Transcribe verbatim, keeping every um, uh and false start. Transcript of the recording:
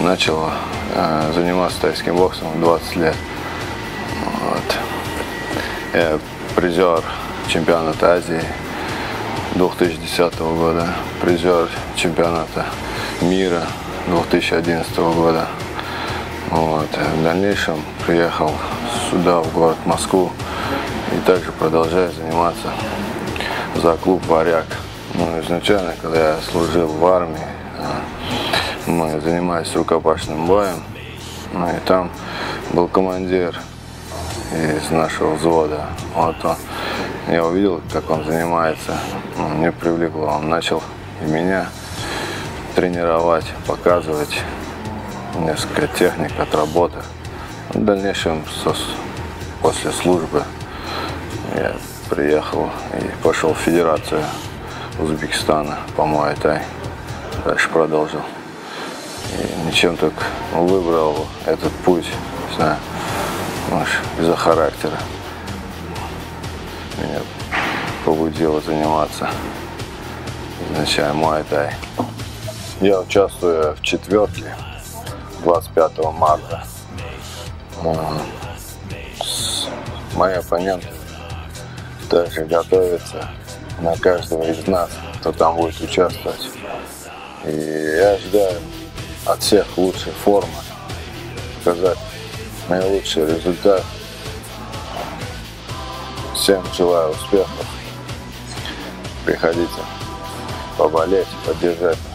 начал э, заниматься тайским боксом в двадцать лет. Вот. Я призер чемпионата Азии две тысячи десятого года, призер чемпионата мира две тысячи одиннадцатого года. Вот. В дальнейшем приехал сюда, в город Москву, и также продолжаю заниматься за клуб «Варяг». Ну, изначально, когда я служил в армии, мы занимались рукопашным боем, ну, и там был командир из нашего взвода. Вот он, я увидел, как он занимается, ну, мне привлекло, он начал и меня тренировать, показывать несколько техник отработок. В дальнейшем, после службы, я приехал и пошел в Федерацию Узбекистана по муай-тай. Дальше продолжил. И ничем так выбрал этот путь, не знаю, может, из-за характера. Меня побудило заниматься изначально муай-тай. Я участвую в четверке двадцать пятого марта. Мои оппоненты также готовятся на каждого из нас, кто там будет участвовать. И я ожидаю от всех лучшей формы, показать наилучший результат. Всем желаю успехов. Приходите поболеть, поддержать.